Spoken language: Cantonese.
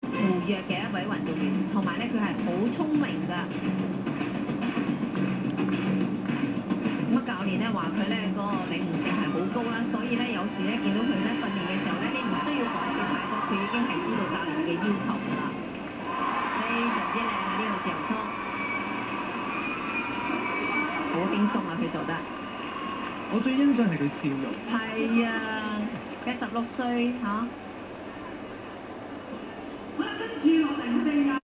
活躍嘅一位運動員，同埋咧佢係好聰明㗎。咁啊，教練咧話佢咧個領悟性係好高啦，所以咧有時咧見到佢咧訓練嘅時候咧，你唔需要講嘅太多，佢已經係知道教練嘅要求㗎啦。非常之靚啊！呢個自由操，好輕鬆啊！佢做得。 我最欣賞係佢笑容。 係啊，佢16歲嚇。